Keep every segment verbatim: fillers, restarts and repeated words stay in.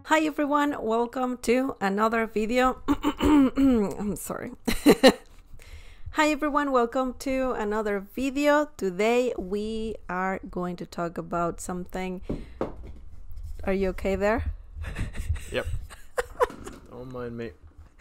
Hi everyone, welcome to another video. I'm sorry. Hi everyone, welcome to another video. Today we are going to talk about something. Are you okay there? Yep. Don't mind me.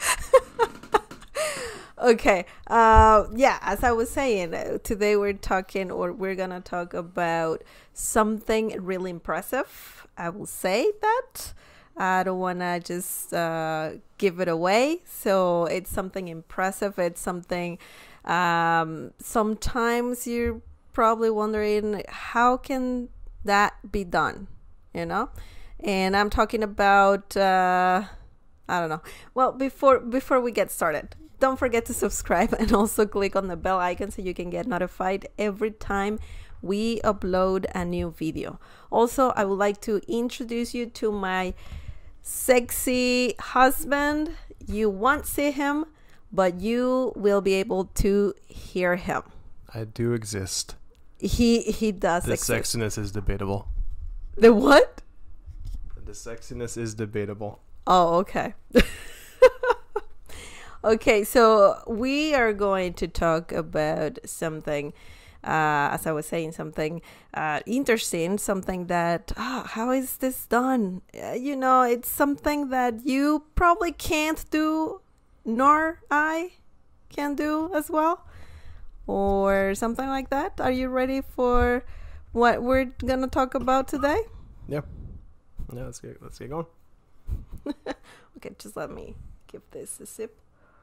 Okay. Uh, yeah, as I was saying, uh, today we're talking or we're gonna talk about something really impressive. I will say that. I don't want to just uh, give it away. So it's something impressive. It's something um, sometimes you're probably wondering, how can that be done? You know? And I'm talking about, uh, I don't know. Well, before before we get started, don't forget to subscribe and also click on the bell icon so you can get notified every time we upload a new video. Also, I would like to introduce you to my sexy husband. You won't see him, but you will be able to hear him. I do exist. He he does The exist. sexiness is debatable. The what? The sexiness is debatable. Oh, okay. Okay, so we are going to talk about something, uh, as I was saying, something uh, interesting, something that, oh, how is this done? Uh, you know, it's something that you probably can't do, nor I can do as well, or something like that. Are you ready for what we're going to talk about today? Yeah. Yeah, let's get, let's get going. Okay, just let me give this a sip.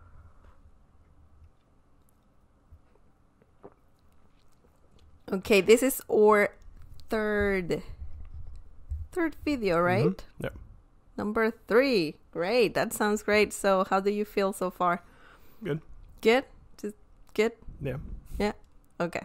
Okay, this is our third third video, right? Mm-hmm. Yep. Number three. Great. That sounds great. So how do you feel so far? Good. Good? Just good? Yeah. Yeah. Okay.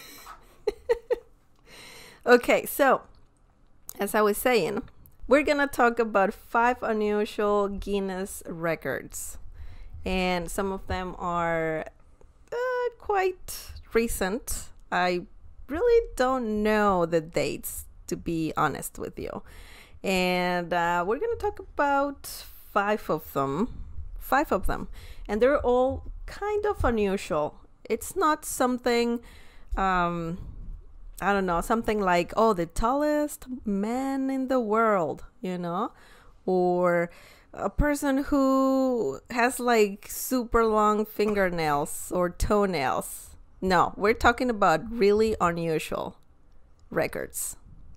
Okay, so as I was saying, we're gonna talk about five unusual Guinness records. And some of them are uh, quite recent. I really don't know the dates, to be honest with you. And uh, we're going to talk about five of them. Five of them. And they're all kind of unusual. It's not something, um, I don't know, something like, oh, the tallest man in the world, you know? Or a person who has like super long fingernails or toenails. No, we're talking about really unusual records.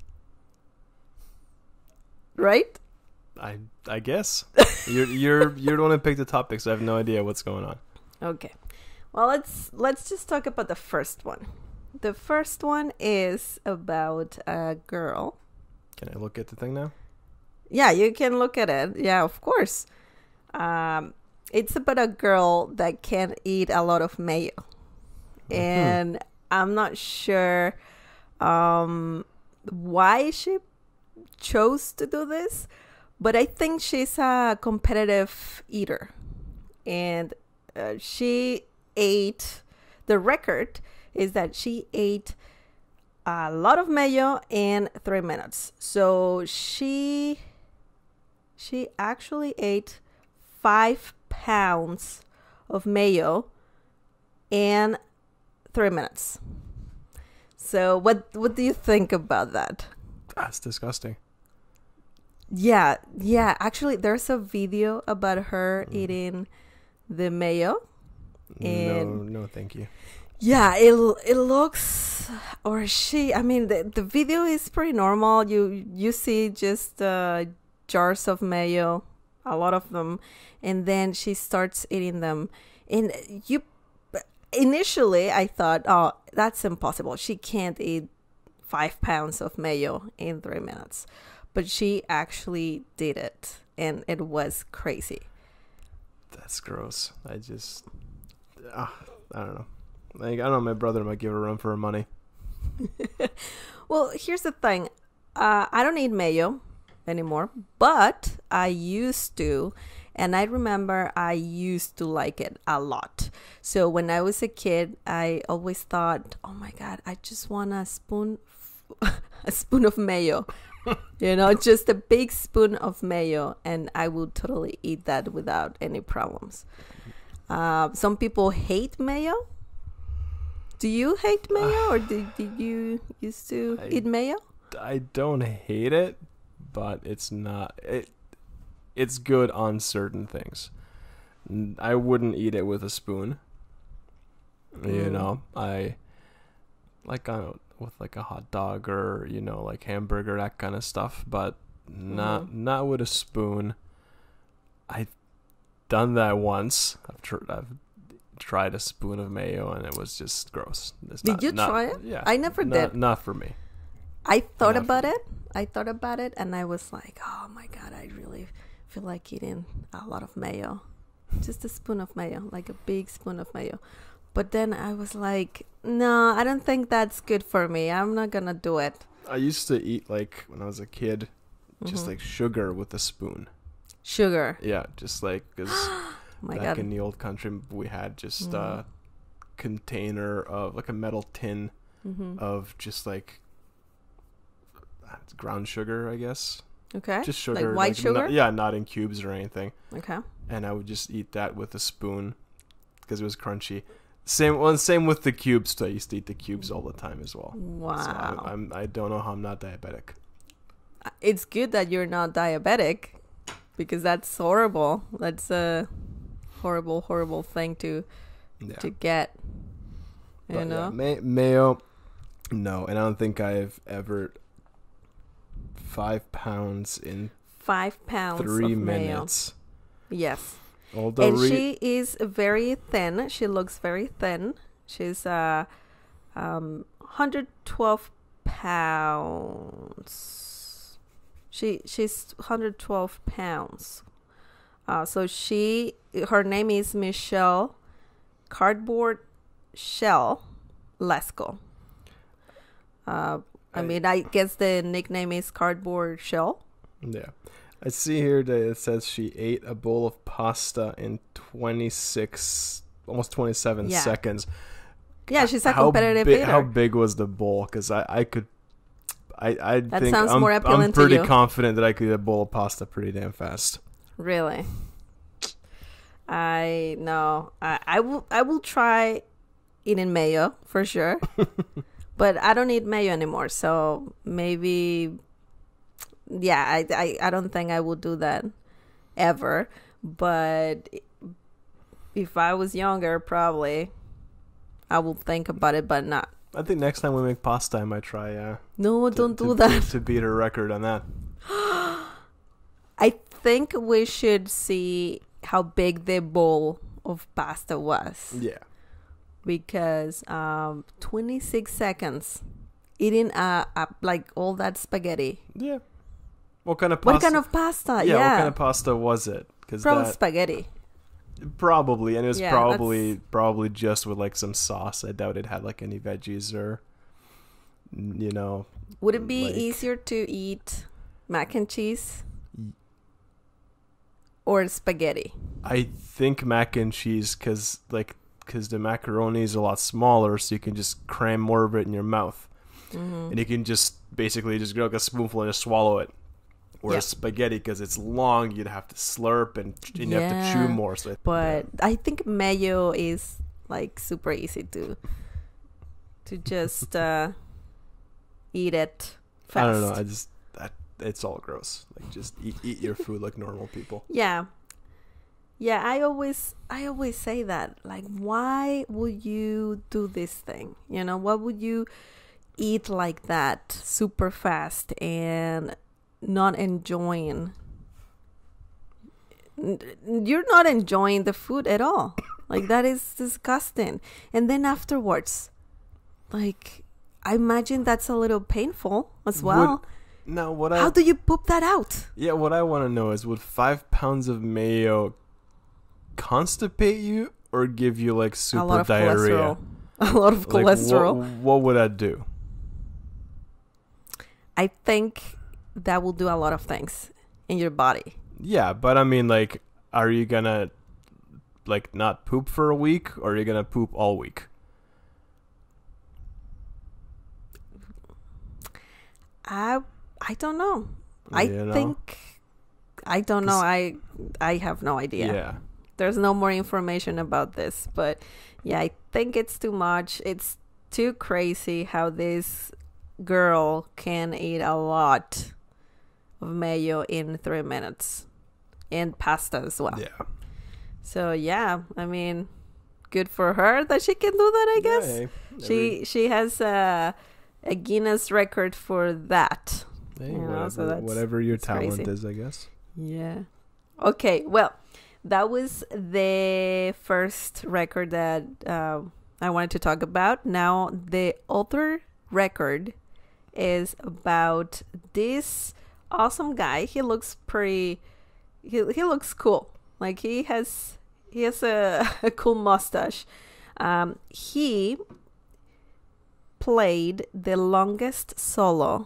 Right? I I guess. you're you're you're the one who picked the topic, so I have no idea what's going on. Okay. Well, let's let's just talk about the first one. The first one is about a girl. Can I look at the thing now? Yeah, you can look at it. Yeah, of course. Um, it's about a girl that can eat a lot of mayo. And mm-hmm. I'm not sure um, why she chose to do this, but I think she's a competitive eater. And uh, she ate, the record is that she ate a lot of mayo in three minutes. So she, she actually ate five pounds of mayo in three minutes. So what what do you think about that? That's disgusting. Yeah, yeah. Actually, there's a video about her mm. eating the mayo. And no, no, thank you. Yeah, it it looks, or she. I mean, the the video is pretty normal. You you see just uh, jars of mayo, a lot of them, and then she starts eating them, and you. Initially, I thought, oh, that's impossible. She can't eat five pounds of mayo in three minutes. But she actually did it, and it was crazy. That's gross. I just, uh, I don't know. Like, I don't know, my brother might give her a run for her money. Well, here's the thing. Uh, I don't eat mayo anymore, but I used to. And I remember I used to like it a lot. So when I was a kid, I always thought, oh my God, I just want a spoon a spoon of mayo. You know, just a big spoon of mayo, and I will totally eat that without any problems. Uh, some people hate mayo. Do you hate mayo, or did, did you used to I, eat mayo? I don't hate it, but it's not it. It's good on certain things. I wouldn't eat it with a spoon. Mm. You know, I like on with like a hot dog or, you know, like hamburger, that kind of stuff, but not mm. not with a spoon. I've done that once. I've, tr- I've tried a spoon of mayo and it was just gross. It's did not, you not, try it? Yeah, I never not, did. Not for me. I thought not about it. I thought about it, and I was like, "Oh my god, I really feel like eating a lot of mayo, just a spoon of mayo, like a big spoon of mayo." But then I was like, "No, I don't think that's good for me. I'm not gonna do it." I used to eat, like when I was a kid, just mm-hmm. like sugar with a spoon. Sugar. Yeah, just like because my back god. in the old country we had just mm. a container of like a metal tin mm-hmm. of just like ground sugar, I guess. Okay. Just sugar, like white like, sugar. Not, yeah, not in cubes or anything. Okay. And I would just eat that with a spoon because it was crunchy. Same, well, same with the cubes. So I used to eat the cubes all the time as well. Wow. So I, I'm, I don't know how I'm not diabetic. It's good that you're not diabetic, because that's horrible. That's a horrible, horrible thing to yeah. to get. You but know, yeah, may- mayo. No, and I don't think I've ever five pounds in five pounds three of minutes. Mayo. Yes. Although and re- she is very thin. She looks very thin. She's uh, um, one hundred twelve pounds. She she's one hundred twelve pounds. Uh, so she her name is Michelle Cardboard Shell Lesko. Uh, I, I mean, I guess the nickname is Cardboard Shell. Yeah. I see here that it says she ate a bowl of pasta in twenty-six, almost twenty-seven yeah. seconds. Yeah, she's a how competitive bi- eater. How big was the bowl? Because I, I could, I, I that think sounds I'm, more appealing I'm pretty to you. confident that I could eat a bowl of pasta pretty damn fast. Really? I know. I, I will. I will try eating mayo for sure, but I don't eat mayo anymore. So maybe. Yeah, I, I, I don't think I will do that ever. But if I was younger, probably I will think about it, but not. I think next time we make pasta, I might try. Uh, no, to, don't to, do that. To beat her record on that. I think we should see how big the bowl of pasta was. Yeah. Because um, twenty-six seconds eating uh, uh, like all that spaghetti. Yeah. What kind of pasta? What kind of pasta? Yeah, Yeah. what kind of pasta was it? Cause Probably that, spaghetti. Probably, and it was Yeah, probably that's... probably just with like some sauce. I doubt it had like any veggies or, you know. Would it be like... easier to eat mac and cheese or spaghetti? I think mac and cheese, cause like cause the macaroni is a lot smaller, so you can just cram more of it in your mouth, mm-hmm. and you can just basically just go like a spoonful and just swallow it. Whereas yeah. spaghetti, because it's long, you'd have to slurp and, and you yeah. have to chew more. So but yeah. I think mayo is like super easy to to just uh, eat it fast. I don't know. I just that it's all gross. Like just eat eat your food like normal people. Yeah, yeah. I always I always say that. Like, why would you do this thing? You know, what would you eat like that super fast and not enjoying you're not enjoying the food at all. Like, that is disgusting. And then afterwards, like, I imagine that's a little painful as well. Would, now what how I, do you poop that out? Yeah, what I want to know is, would five pounds of mayo constipate you or give you like super a lot of diarrhea? Cholesterol. A lot of like, cholesterol. What, what would that do? I think that will do a lot of things in your body. Yeah, but I mean, like, are you gonna like not poop for a week, or are you gonna poop all week? I I don't know. I You know? think I don't know. I I have no idea. Yeah. There's no more information about this, but yeah, I think it's too much. It's too crazy how this girl can eat a lot of mayo in three minutes and pasta as well. Yeah. So yeah, I mean, good for her that she can do that, I guess. Yeah, hey, she every- she has a a Guinness record for that. hey, you know, whatever, so that's- whatever your that's talent crazy. is, I guess. Yeah. Okay, well, that was the first record that uh, I wanted to talk about. Now, the other record is about this awesome guy. He looks pretty, he, he looks cool. Like, he has, he has a, a cool mustache. Um, he played the longest solo.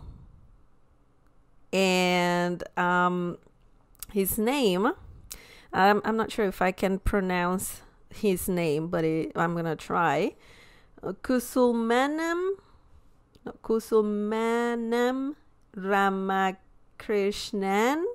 And um, his name, um, I'm not sure if I can pronounce his name, but it, I'm going to try. Kusulmanam, no, Kusulmanam Ramakrishnan.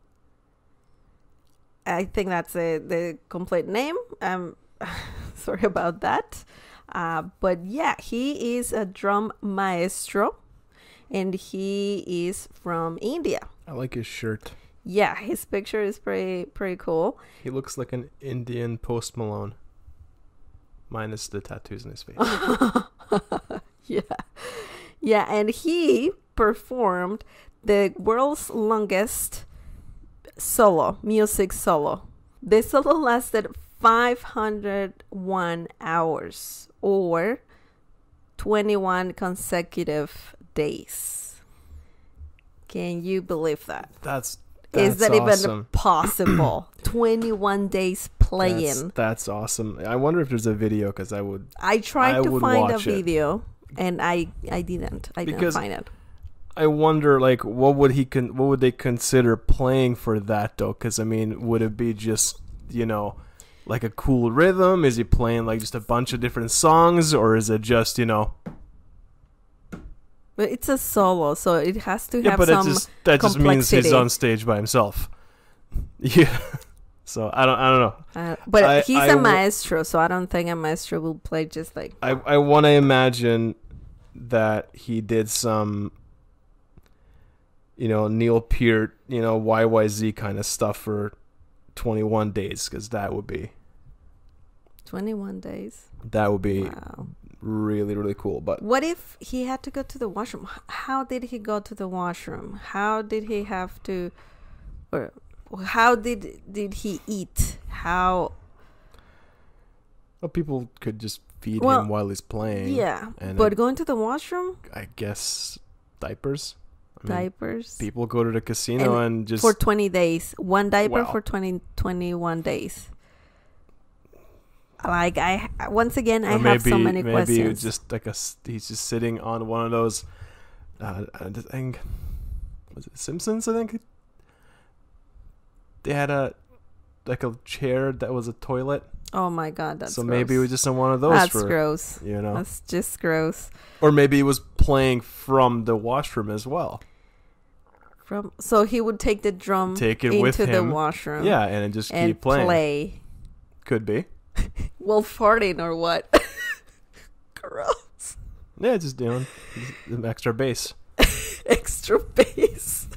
I think that's a, the complete name. Um, sorry about that. Uh, but yeah, he is a drum maestro. And he is from India. I like his shirt. Yeah, his picture is pretty pretty cool. He looks like an Indian Post Malone. Minus the tattoos in his face. Yeah. Yeah, and he performed the world's longest solo, music solo. The solo lasted five hundred one hours or twenty-one consecutive days. Can you believe that? That's, that's Is that awesome. even possible? twenty-one days playing. That's, that's awesome. I wonder if there's a video, because I would. I tried I to would find a watch it. video and I I didn't. I didn't Because find it. I wonder, like, what would he con- what would they consider playing for that though? Because I mean, would it be just, you know, like a cool rhythm? Is he playing like just a bunch of different songs, or is it just, you know? But it's a solo, so it has to Yeah, have but some it just that just means he's complexity. on stage by himself. Yeah. So I don't I don't know. Uh, but I- he's I a w- maestro, so I don't think a maestro will play just like. I I want to imagine that he did some, you know, Neil Peart, you know, Y Y Z kind of stuff for twenty-one days, because that would be twenty-one days. that would be Wow. really really cool. But What if he had to go to the washroom? H- How did he go to the washroom? How did he have to, or how did did he eat? How? well, people could just feed Well, him while he's playing. Yeah, and but it- going to the washroom, I guess diapers. I mean, diapers people go to the casino and, And just for twenty days, one diaper Wow. for twenty, twenty-one days. Like I, once again, I or have so maybe- many maybe questions. just like a s- he's just sitting on one of those. Uh, I think was it Simpsons? I think they had a like a chair that was a toilet. Oh my god, that's so gross. maybe it was just on one of those. That's for, gross. You know, That's just gross. or maybe he was playing from the washroom as well. From so he would take the drum Take it into with the him. washroom, Yeah, and then just and keep playing. play. Could be. Well, farting or what? Gross. Yeah, just doing some extra bass. Extra bass.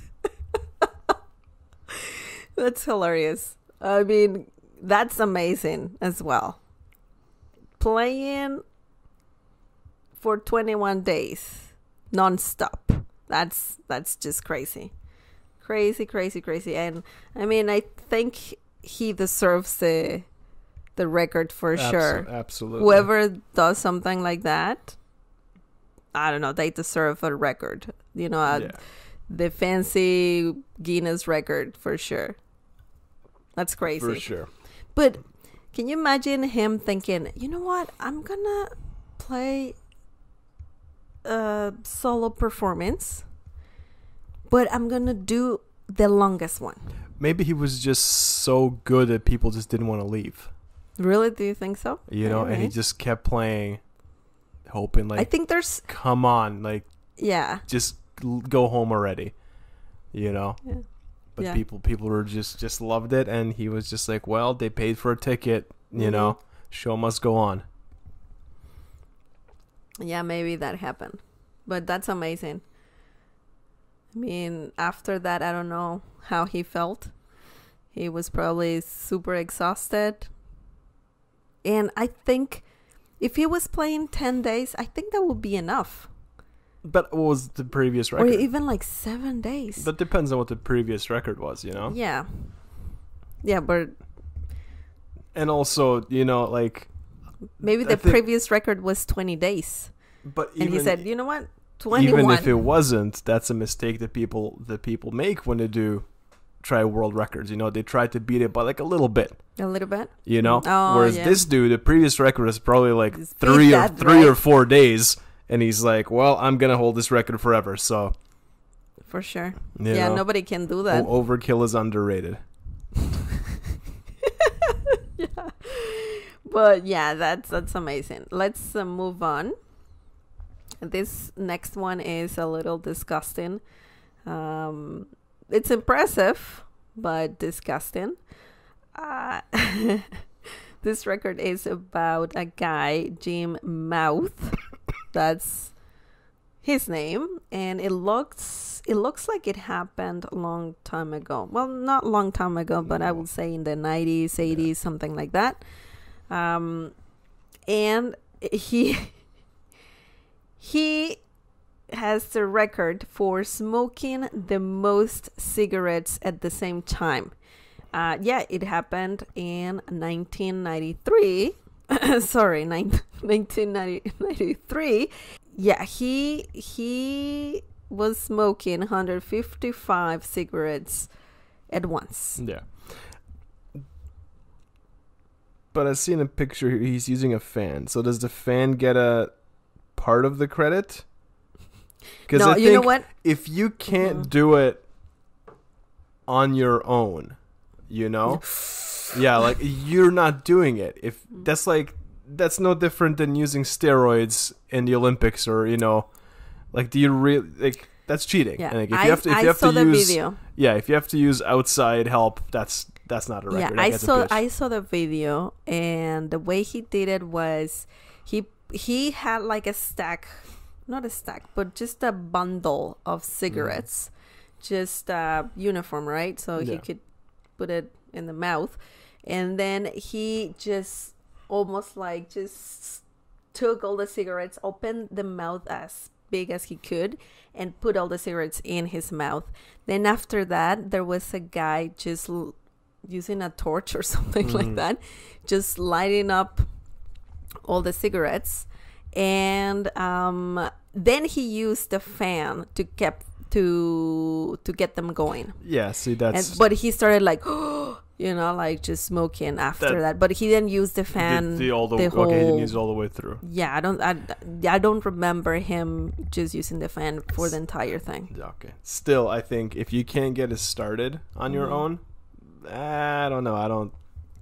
That's hilarious. I mean, that's amazing as well. Playing for twenty-one days non-stop. That's that's just crazy. Crazy, crazy, crazy. And I mean, I think he deserves the the record for Abso- sure. Absolutely. Whoever does something like that, I don't know, they deserve a record. You know, a, Yeah. the fancy Guinness record for sure. That's crazy. For sure. But can you imagine him thinking, you know what, I'm gonna play a solo performance, but I'm gonna do the longest one. Maybe he was just so good that people just didn't want to leave. Really? Do you think so? You know, and he Maybe. just kept playing, hoping like, I think there's, come on, like yeah. just l- go home already, you know. Yeah. But Yeah. people people were just just loved it, and he was just like, well, they paid for a ticket, you Mhm. know, show must go on. Yeah, maybe that happened. But that's amazing. I mean, after that, I don't know how he felt. He was probably super exhausted. And I think if he was playing ten days, I think that would be enough. But what was the previous Or record? even like seven days. That depends on what the previous record was, you know? Yeah. Yeah, but And also, you know, like... maybe I the think- previous record was twenty days. But And even, he said, you know what? twenty-one. even if it wasn't, that's a mistake that people that people make when they do try world records. You know, they try to beat it by like a little bit. A little bit. You know, Oh, whereas yeah. this dude, the previous record was probably like Just beat three or that, three right? or four days, and he's like, "Well, I'm gonna hold this record forever." So, For sure. you Yeah, know, nobody can do that. o- overkill is underrated. Yeah. But yeah, that's that's amazing. Let's uh, move on. This next one is a little disgusting. Um, it's impressive, but disgusting. Uh, this record is about a guy, Jim Mouth. That's his name, and it looks it looks like it happened a long time ago. Well, not long time ago, but I would say in the nineties, eighties, something like that. Um, and he he has the record for smoking the most cigarettes at the same time. Uh, yeah, it happened in nineteen ninety-three. Sorry, nineteen ninety-three. Yeah, he he was smoking one hundred fifty-five cigarettes at once. Yeah. But I've seen a picture here. He's using a fan. So does the fan get a part of the credit? Because No, I you know think what? if you can't Mhm. do it on your own, you know, yeah, like you're not doing it. If that's like that's no different than using steroids in the Olympics, or you know, like do you really like that's cheating? Yeah, And, like, if I, you have to, if I you have saw to the use, video. yeah, if you have to use outside help, that's that's not a record. Yeah, That I gets a saw pitch. I saw the video, and the way he did it was he he had like a stack, not a stack, but just a bundle of cigarettes, just uh, uniform, right? So he Yeah. could put it in the mouth, and then he just almost like just took all the cigarettes, opened the mouth as big as he could, and put all the cigarettes in his mouth. Then after that, there was a guy just l- using a torch or something like Mhm. that, just lighting up all the cigarettes, and um, then he used the fan to keep to to get them going. Yeah, see, And, that's but he started like, you know, like just smoking after That- that. But he didn't use the fan. the, the all the, the okay, he didn't whole- use it all the way through. Yeah, I don't. I, I don't remember him just using the fan for the entire thing. Okay. Still, I think if you can't get it started on your Mhm. own, I don't know. I don't.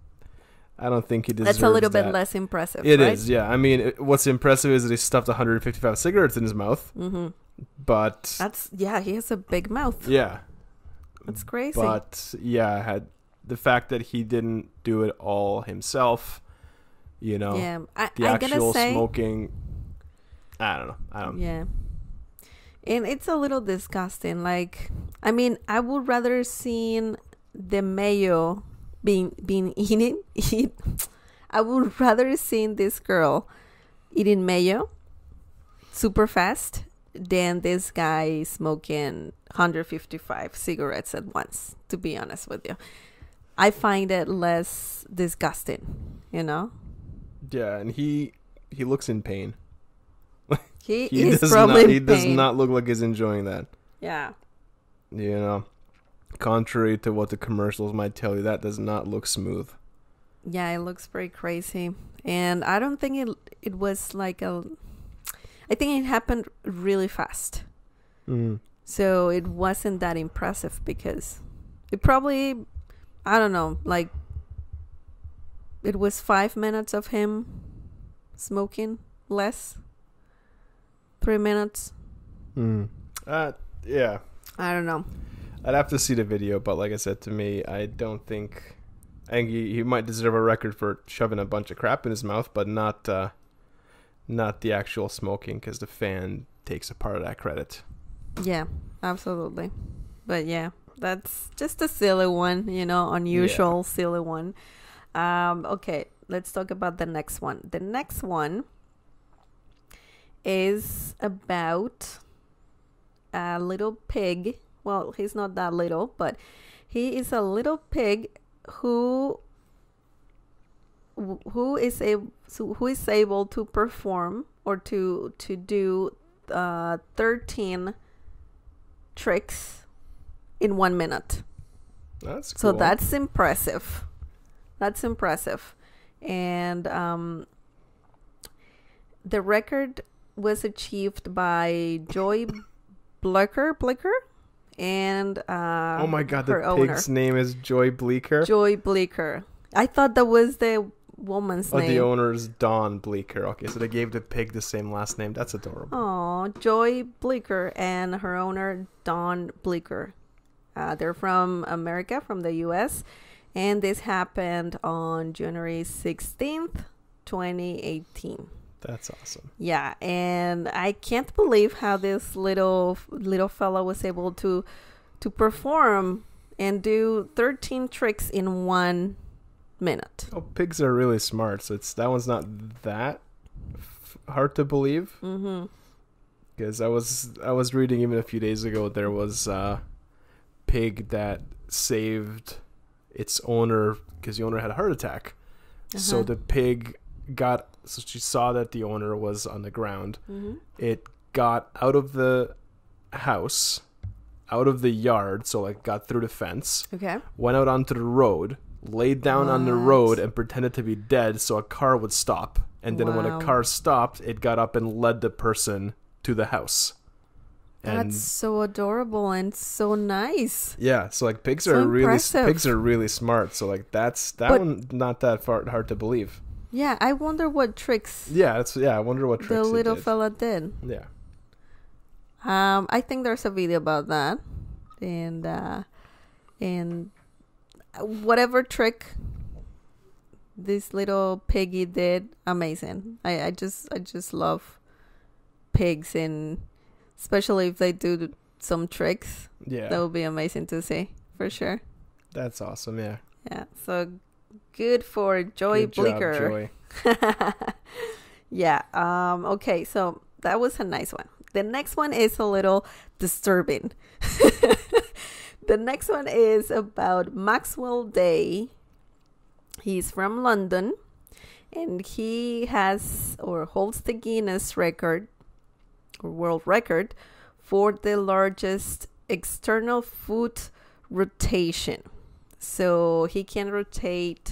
I don't think he deserves That's a little that. bit less impressive. It right? is, yeah. I mean, it, what's impressive is that he stuffed one hundred fifty-five cigarettes in his mouth, Mm-hmm. but That's yeah. He has a big mouth. yeah, That's crazy. but yeah, had the fact that he didn't do it all himself, you know, yeah, I, the I actual gotta say, smoking. I don't know. I don't. yeah, and it's a little disgusting. Like, I mean, I would rather seen the mayo being being eaten. Eat. I would rather seen this girl eating mayo super fast than this guy smoking one hundred fifty-five cigarettes at once. To be honest with you, I find it less disgusting. You know, Yeah, and he he looks in pain. he, He is does probably not. He in does pain. not look like he's enjoying that. Yeah. You know, contrary to what the commercials might tell you, that does not look smooth. Yeah, it looks pretty crazy. And I don't think it it was like a I think it happened really fast. Mm. So it wasn't that impressive because it probably I don't know, like it was five minutes of him smoking less. Three minutes. Mm. Uh, Yeah. I don't know. I'd have to see the video, but like I said, to me, I don't think... I think he, he might deserve a record for shoving a bunch of crap in his mouth, but not uh, not the actual smoking, because the fan takes a part of that credit. Yeah, absolutely. But yeah, that's just a silly one, you know, unusual, yeah. silly one. Um, okay, let's talk about the next one. The next one is about a little pig. Well, he's not that little, but he is a little pig who who is able who is able to perform or to to do uh, thirteen tricks in one minute. That's cool. So that's impressive. That's impressive. And um, the record was achieved by Joy Bleecker, Bleecker, and uh, oh my god, the her pig's owner. name is Joy Bleecker. Joy Bleecker. I thought that was the woman's oh, name. the owner's Dawn Bleecker. Okay, so they gave the pig the same last name. That's adorable. Oh, Joy Bleecker and her owner Dawn Bleecker. Uh, they're from America, from the U S, and this happened on January sixteenth, twenty eighteen. That's awesome. Yeah, and I can't believe how this little little fellow was able to to perform and do thirteen tricks in one minute. Oh, pigs are really smart, so it's that one's not that f- hard to believe. Mm-hmm. Because I was I was reading even a few days ago, there was a pig that saved its owner because the owner had a heart attack. Uh-huh. So the pig got so she saw that the owner was on the ground. Mm-hmm. It got out of the house, out of the yard, so like got through the fence. Okay. Went out onto the road, laid down what? on the road and pretended to be dead so a car would stop. And then wow. when a car stopped, it got up and led the person to the house. And that's so adorable and so nice. Yeah, so like pigs so are really impressive. pigs are really smart. So like that's that but, one not that far hard to believe. Yeah, I wonder what tricks. Yeah, that's yeah. I wonder what tricks the little did. fella did. Yeah. Um, I think there's a video about that, and uh, and whatever trick this little piggy did, amazing. I, I just I just love pigs, and especially if they do some tricks. Yeah, that would be amazing to see for sure. That's awesome. Yeah. Yeah. So. Good for Joy Good Bleecker. Job, Joy. Yeah. Um, okay. So that was a nice one. The next one is a little disturbing. The next one is about Maxwell Day. He's from London, and he has or holds the Guinness record or world record for the largest external foot rotation. So he can rotate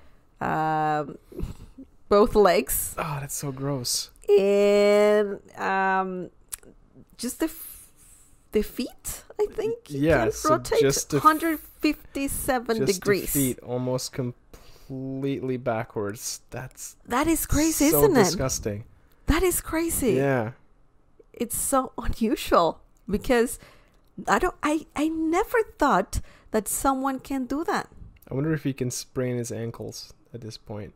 um, both legs. Oh, that's so gross. And um, just the f- the feet, I think. He yeah, can so rotate just one hundred fifty-seven just degrees. The feet almost completely backwards. That's that is crazy, so isn't it? Disgusting. That is crazy. Yeah. It's so unusual because I don't. I I never thought that someone can do that. I wonder if he can sprain his ankles at this point.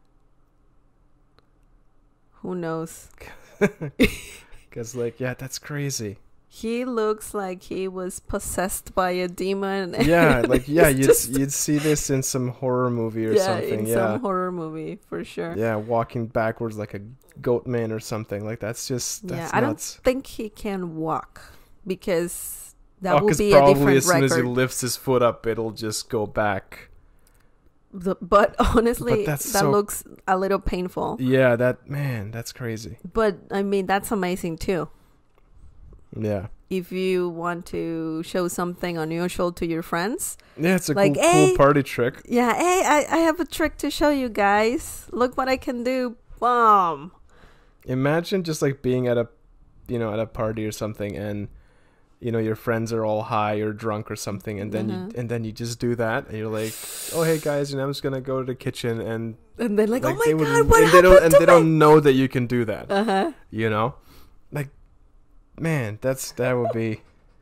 Who knows? Because, like, yeah, that's crazy. He looks like he was possessed by a demon. Yeah, like, yeah, you'd, just... you'd see this in some horror movie or yeah, something. in yeah, some horror movie, for sure. Yeah, walking backwards like a goat man or something. Like, that's just, that's yeah, I nuts. don't think he can walk because... That oh, will be probably a different as soon record. as he lifts his foot up, it'll just go back. The, but honestly, but that so, looks a little painful. Yeah, that man, that's crazy. But I mean, that's amazing too. Yeah. If you want to show something unusual to your friends, yeah, it's a like, cool, hey, cool party trick. Yeah, hey, I, I have a trick to show you guys. Look what I can do. Boom. Imagine just like being at a, you know, at a party or something, and you know, your friends are all high or drunk or something, and then uh-huh. you and then you just do that, and you're like, "Oh, hey guys, you know, I'm just gonna go to the kitchen," and and they're like, like, "Oh my they would, god, what and happened they don't, and to they me?" don't know that you can do that. Uh huh. You know, like, man, that's that would be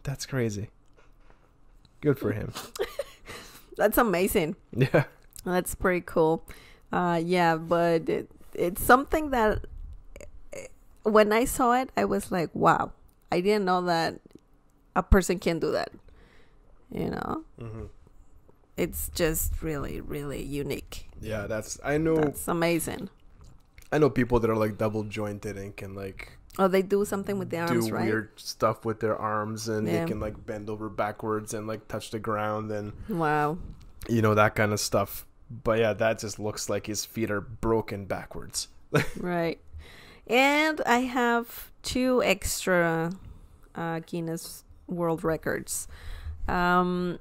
That's crazy. Good for him. That's amazing. Yeah. That's pretty cool. Uh, yeah, but it, it's something that when I saw it, I was like, wow, I didn't know that a person can do that. You know? Mm-hmm. It's just really, really unique. Yeah, that's, I know. That's amazing. I know people that are like double jointed and can like. Oh, they do something with the arms, do right? Do weird stuff with their arms, and yeah. they can like bend over backwards and like touch the ground and. Wow. You know, that kind of stuff. But yeah, that just looks like his feet are broken backwards. Right. And I have two extra uh, Guinness World Records. Um,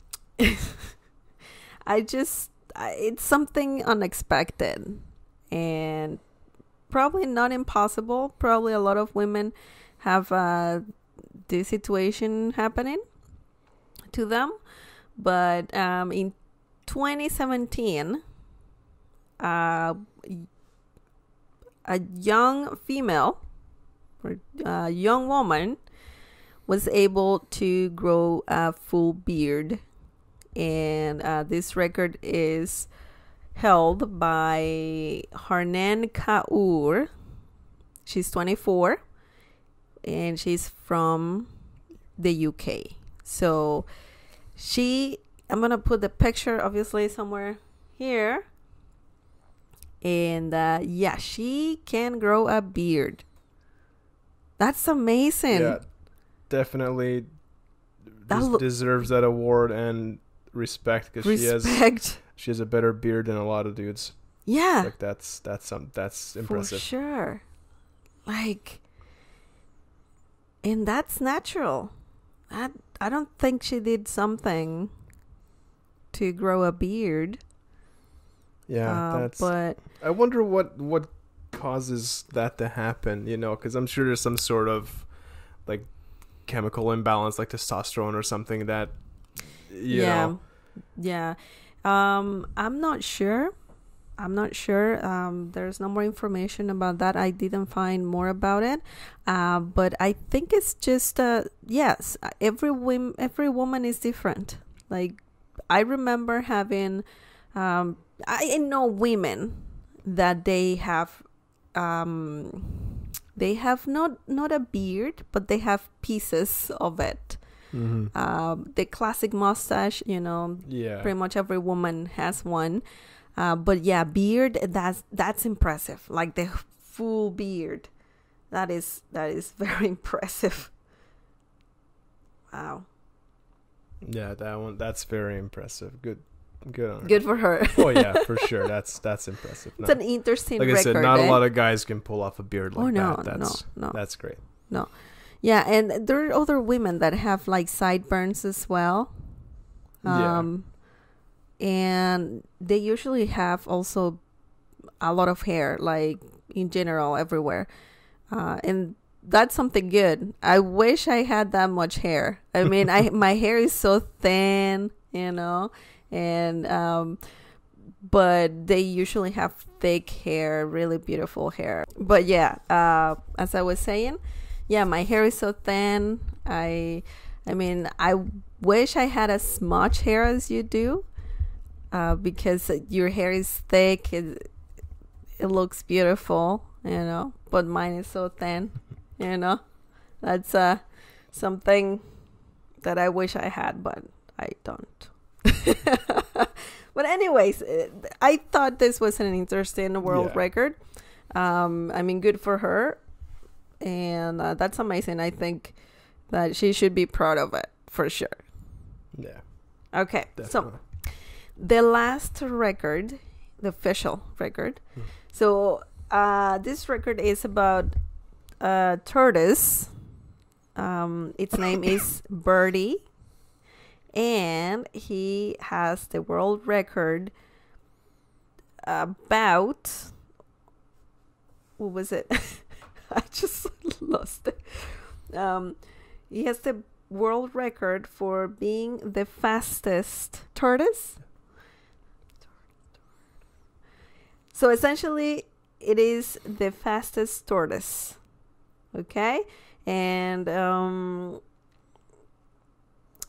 I just, I, it's something unexpected and probably not impossible. Probably a lot of women have uh, this situation happening to them. But um, in twenty seventeen, uh, a young female or a young woman was able to grow a full beard, and uh, this record is held by Harnan Kaur. She's twenty-four, and she's from the U K. So she, I'm gonna put the picture obviously somewhere here. And uh, yeah, she can grow a beard. That's amazing. Yeah, definitely that des- lo- deserves that award and respect, because she has she has a better beard than a lot of dudes. Yeah, like that's that's some that's impressive for sure. Like, and that's natural. I I don't think she did something to grow a beard. Yeah, uh, that's. But I wonder what what causes that to happen. You know, because I'm sure there's some sort of like chemical imbalance, like testosterone or something that. You yeah, know. yeah. Um, I'm not sure. I'm not sure. Um, there's no more information about that. I didn't find more about it. Uh, but I think it's just uh, yes. Every wom- every woman is different. Like I remember having. Um, I know women that they have um they have not not a beard, but they have pieces of it. Mm-hmm. Um, the classic mustache, you know, yeah, pretty much every woman has one. Uh, but yeah, beard, that's that's impressive. Like the full beard, that is that is very impressive. Wow. Yeah, that one that's very impressive. Good. Good on her. Good for her. Oh yeah, for sure. That's that's impressive. It's no. an interesting like record. I said, not eh? a lot of guys can pull off a beard like oh, no, that. That's no, no. that's great. No. Yeah, and there are other women that have like sideburns as well. Um yeah. And they usually have also a lot of hair, like in general everywhere. Uh and that's something good. I wish I had that much hair. I mean, I my hair is so thin, you know. And um but they usually have thick hair, really beautiful hair. But yeah, uh as I was saying, yeah, my hair is so thin. I I mean, I wish I had as much hair as you do, uh because your hair is thick. It, it looks beautiful, you know, but mine is so thin, you know. That's uh something that I wish I had, but I don't. But anyways, I thought this was an interesting world yeah. record. Um, I mean, good for her, and uh, that's amazing. I think that she should be proud of it for sure. Yeah. Okay, definitely. So the last record, the official record. Hmm. So uh, this record is about a tortoise. Um, its name is Birdie. And he has the world record about, what was it? I just lost it. Um, he has the world record for being the fastest tortoise. So essentially, it is the fastest tortoise. Okay? And um,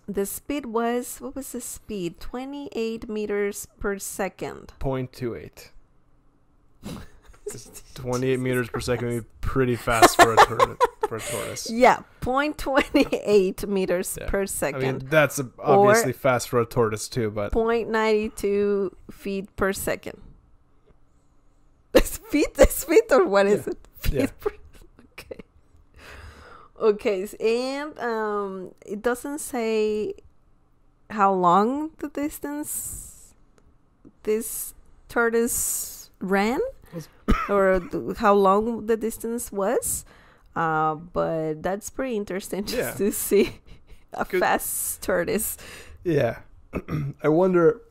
The speed was, what was the speed? twenty-eight meters per second. zero point two eight. twenty-eight meters per second would be pretty fast for a, tor- for a tortoise. Yeah, zero point two eight meters Yeah. per second. I mean, that's a, obviously fast for a tortoise too, but... zero point nine two feet per second. That's feet? That's feet or what is Yeah. it? Feet Yeah. per... Okay. Okay, s- and um, it doesn't say how long the distance this tortoise ran or th- how long the distance was. Uh, but that's pretty interesting just Yeah. to see a Good. fast tortoise. Yeah. I wonder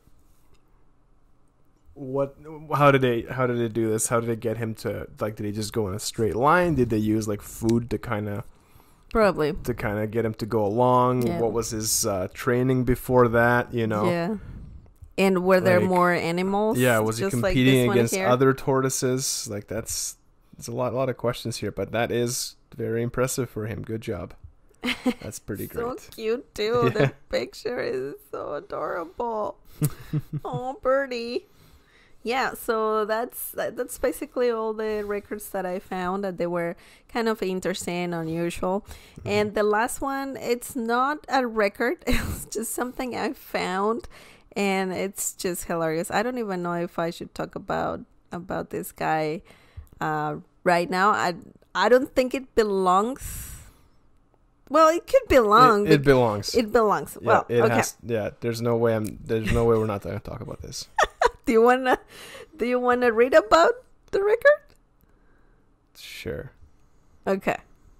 what how did they how did they do this? How did they get him to, like, did he just go in a straight line? Did they use like food to kind of Probably. to kind of get him to go along? Yeah. What was his uh, training before that, you know? Yeah. And were there Like, more animals? Yeah, was he just like competing this one against here? other tortoises? Like, that's it's a lot a lot of questions here, but that is very impressive for him. Good job. That's pretty So great. cute too. Yeah. The picture is so adorable. Oh, birdie. Yeah, so that's that- that's basically all the records that I found that they were kind of interesting, unusual. And the last one, it's not a record. It's just something I found, and it's just hilarious. I don't even know if I should talk about about this guy uh, right now. I I don't think it belongs. Well, it could belong. It, it belongs. It belongs. yeah, Well, it okay. has. Yeah, there's no way I'm. There's no way we're not going to talk about this. Do you wanna do you wanna read about the record? Sure. Okay.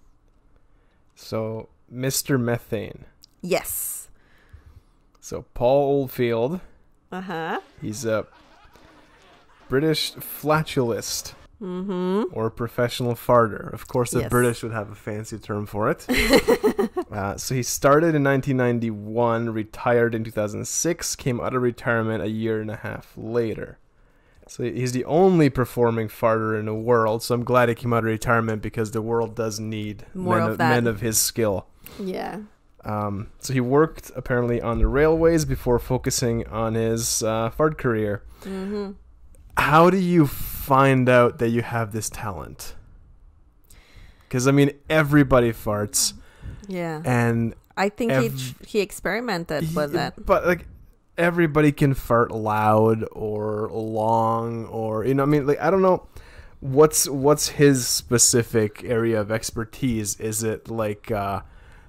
So, Mister Methane. Yes. So, Paul Oldfield. Uh-huh. He's a British flatulist Mm-hmm. or professional farter. Of course, the Yes. British would have a fancy term for it. uh, so he started in nineteen ninety-one, retired in two thousand six, came out of retirement a year and a half later. So he's the only performing farter in the world. So I'm glad he came out of retirement because the world does need More men of of, that. men of his skill. Yeah. Um, so he worked apparently on the railways before focusing on his uh, fart career. Mm-hmm. How do you find out that you have this talent? Because, I mean, everybody farts. Yeah. And I think ev- he tr- he experimented with Yeah, that. But, like, everybody can fart loud or long or, you know, I mean, like, I don't know. What's what's his specific area of expertise? Is it, like, uh,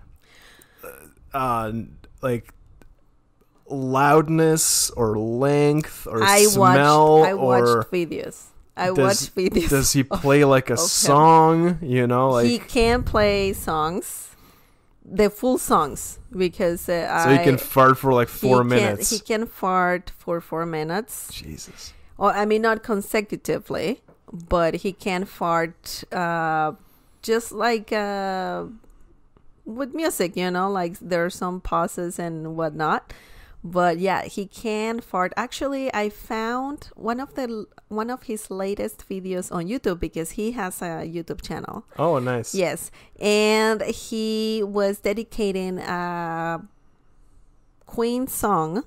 uh like... loudness or length or I smell watched I watched or videos. I does- watched videos. does he play like a of him. song, you know, like he can play songs, the full songs, because uh, so he can fart for like four he minutes. Can, he can fart for four minutes. Jesus. Well, I mean, not consecutively, but he can fart uh, just like uh, with music, you know, like there are some pauses and whatnot. But yeah, he can fart. Actually, I found one of the one of his latest videos on YouTube because he has a YouTube channel. Oh, nice. Yes, and he was dedicating a Queen song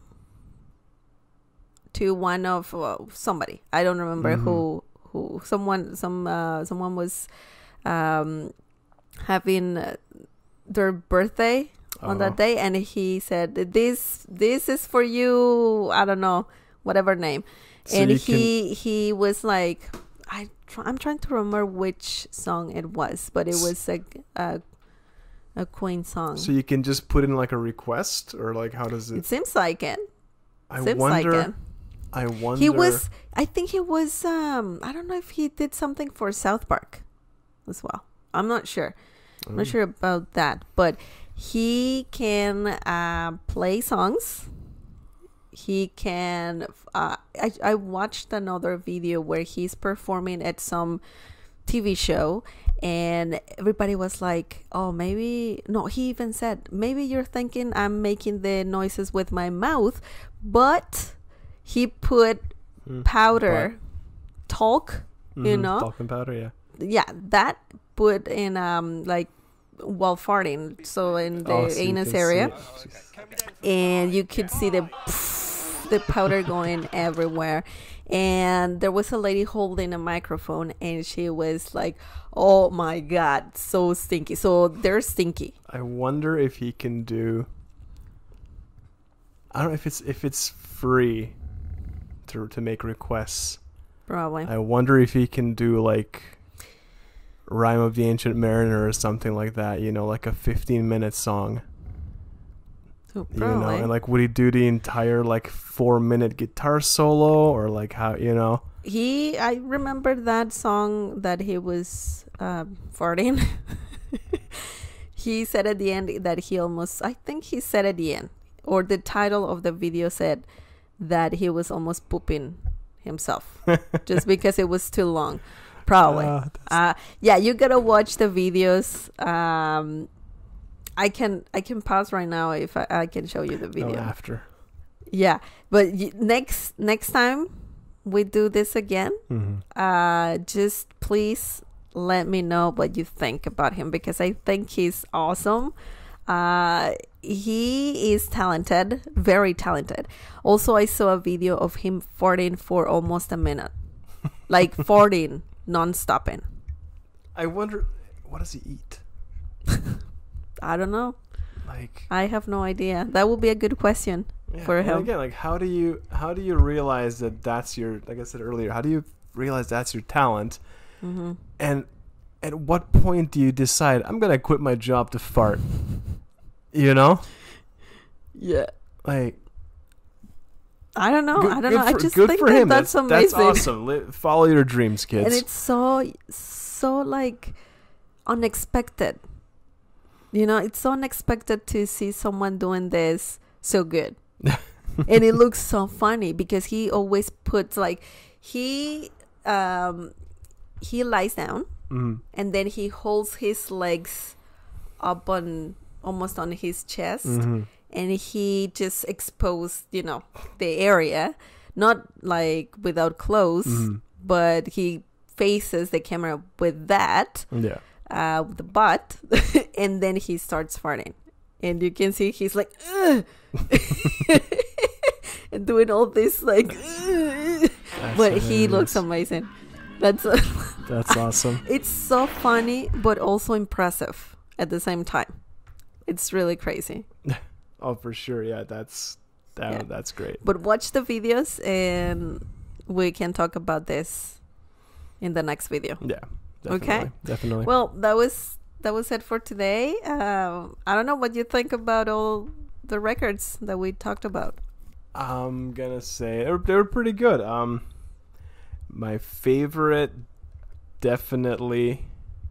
to one of uh, somebody. I don't remember Mhm. who who someone some uh, someone was um, having uh, their birthday on that Oh. day, and he said this this is for you. I don't know, whatever name. So And you he he was like, I try, I'm trying to remember which song it was, but it was a a, a Queen song. So you can just put in like a request, or like how does it? It seems like it. I Seems wonder. like it. I wonder. He was. I think he was. Um. I don't know if he did something for South Park, as well. I'm not sure. I'm not Mm. sure about that, but he can uh, play songs. He can. Uh, I I watched another video where he's performing at some T V show, and everybody was like, "Oh, maybe." No, he even said, "Maybe you're thinking I'm making the noises with my mouth," but he put Mm. powder, talc. You Mhm, know, talcum powder. Yeah. yeah, that put in um like while farting, so in the Oh, so you anus can area, see it. and you could see the the powder going everywhere. And there was a lady holding a microphone, and she was like, "Oh my god, so stinky!" So they're stinky. I wonder if he can do. I don't know if it's if it's free to to make requests. Probably. I wonder if he can do like Rhyme of the Ancient Mariner or something like that. You know, like a fifteen minute song. So You know, probably. and like would he do the entire like four minute guitar solo or like how you know? He, I remember that song that he was um, farting. He said at the end that he almost, I think he said at the end, or the title of the video said that he was almost pooping himself just because it was too long. Probably. Uh, Uh, yeah, you gotta watch the videos. Um, I can I can pause right now if I, I can show you the no, video. after. Yeah, but y- next next time we do this again, Mm-hmm. uh, just please let me know what you think about him, because I think he's awesome. Uh, he is talented, very talented. Also, I saw a video of him farting for almost a minute, like farting non-stopping. I wonder what does he eat? I don't know. Like I have no idea. That would be a good question yeah, for and him. again, like how do you how do you realize that that's your like I said earlier? How do you realize that's your talent? Mm-hmm. And at what point do you decide I'm gonna quit my job to fart? You know, Yeah. like I don't know. good, I don't good know. For, I just good think for that him. that's, that's amazing. That's awesome. Li- follow your dreams, kids. And it's so so like unexpected. You know, it's so unexpected to see someone doing this so good. And it looks so funny because he always puts like he um he lies down mm-hmm. and then he holds his legs up on almost on his chest. Mm-hmm. And he just exposed, you know, the area, not like without clothes, Mm-hmm. but but he faces the camera with that, yeah. uh, with the butt, and then he starts farting. And you can see he's like, "Ugh," and doing all this like, "Ugh." But he looks amazing. That's That's awesome. It's so funny, but also impressive at the same time. It's really crazy. Oh, for sure. Yeah, that's that, Yeah. that's great. But watch the videos and we can talk about this in the next video. Yeah. Definitely, Okay. Definitely. Well, that was that was it for today. Uh, I don't know what you think about all the records that we talked about. I'm gonna say they're, they're pretty good. Um, my favorite, definitely.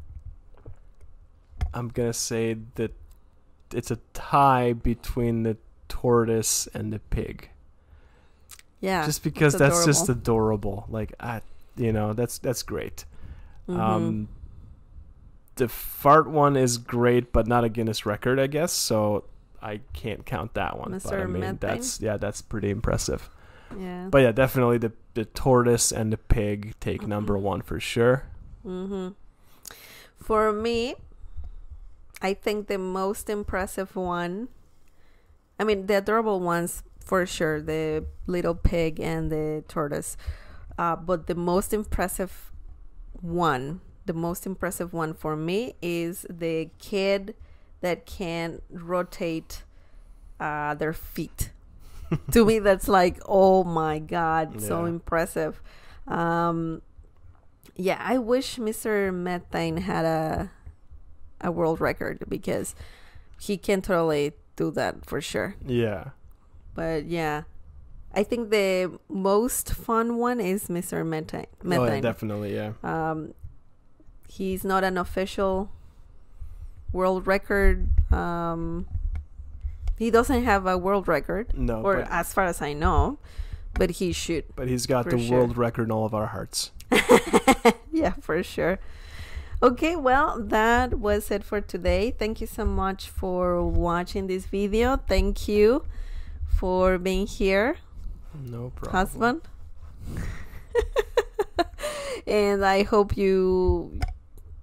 I'm gonna say that it's a tie between the tortoise and the pig. Yeah, Just because it's that's just adorable. Like, I, you know, that's that's great. Mhm. Um, the fart one is great, but not a Guinness record, I guess. So I can't count that one. But Mister I mean, Methane? that's yeah, that's pretty impressive. yeah. But yeah, definitely the the tortoise and the pig take number one for sure. Mm-hmm. For me, I think the most impressive one, I mean, the adorable ones for sure, the little pig and the tortoise. Uh, but the most impressive one, the most impressive one for me is the kid that can rotate uh, their feet. To me, that's like, oh my God, so Yeah. impressive. Um, yeah, I wish Mister Methane had a a world record because he can totally do that for sure. Yeah. But yeah, I think the most fun one is Mister Methane. Oh, yeah, Methane. definitely, yeah. Um, he's not an official world record. Um, he doesn't have a world record, No, or but, as far as I know, but he should. but he's got for the sure. world record in all of our hearts. Yeah, for sure. Okay, well, that was it for today. Thank you so much for watching this video. Thank you for being here, No problem. husband. And I hope you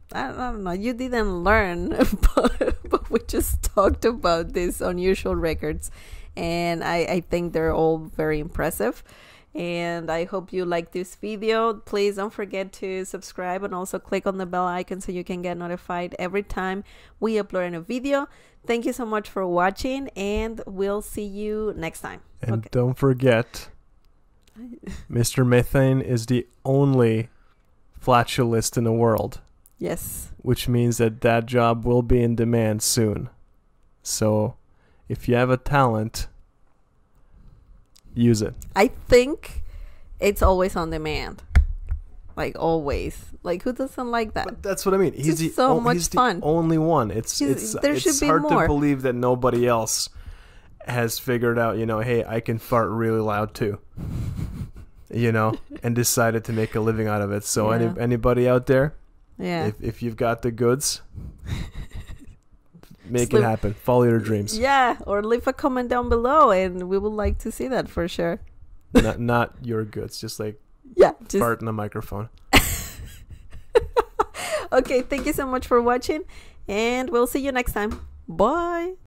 I don't, I don't know. You didn't learn, but, but we just talked about these unusual records, and I, I think they're all very impressive. And I hope you like this video. Please don't forget to subscribe and also click on the bell icon so you can get notified every time we upload a new video. Thank you so much for watching, and we'll see you next time. And Okay. don't forget, Mister Methane is the only flatulist in the world. Yes. Which means that that job will be in demand soon. So if you have a talent, use it. I think it's always on demand. Like always. Like who doesn't like that? But that's what I mean. He's It's the, so o- much he's the fun. only one. It's He's- it's there it's should be hard more. to believe that nobody else has figured out, you know, hey, I can fart really loud too. You know, and decided to make a living out of it. So Yeah. any anybody out there, Yeah. if if you've got the goods, make Slip- it happen. Follow your dreams. Yeah, or leave a comment down below, and we would like to see that for sure. not not your goods, just like Yeah, just fart in the microphone. okay. Thank you so much for watching, and we'll see you next time. Bye.